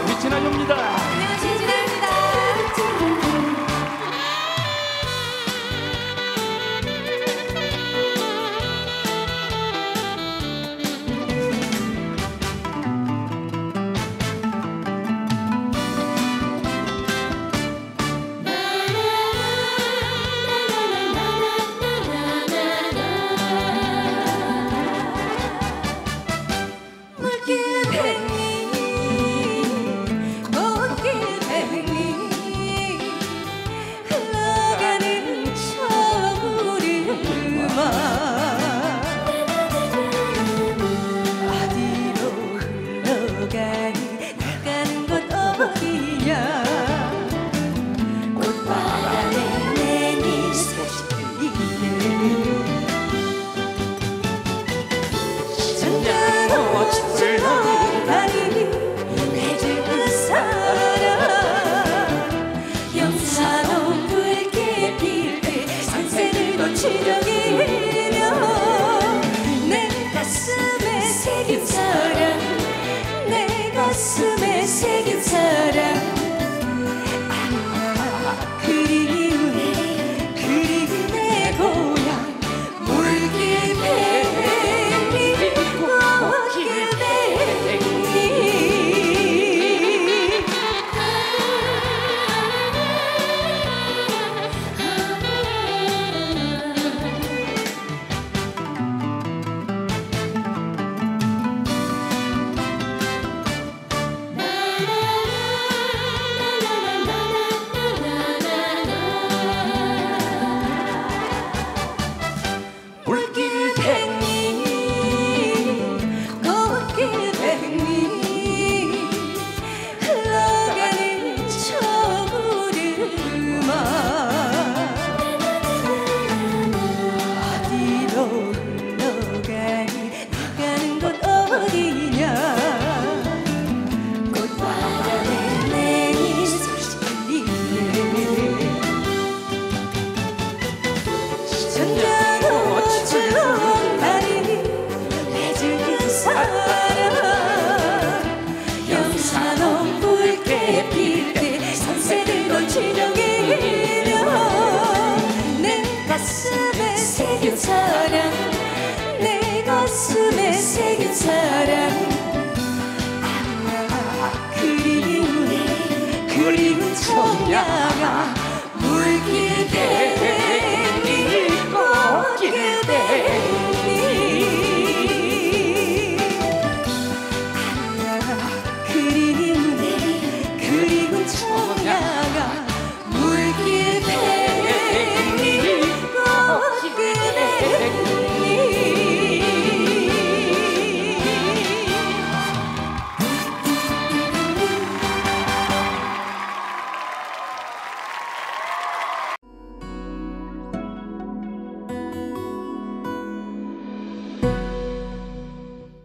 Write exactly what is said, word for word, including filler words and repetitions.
위치나요입니다. 안녕하세요, 진아입니다. 가슴에 새긴 사랑 아, 그리운 그리운 내 고향 물길 백리 꽃길 백리 물길 백리 꽃길 백리 흘러가는 저 구름아 어디로 흘러가니 가는 곳 어디냐 꽃바람에 내 미소 실리네 영산원 붉게 필 때 산새들도 진영이며 내 가슴에 새긴 사랑 내 가슴에 새긴 사랑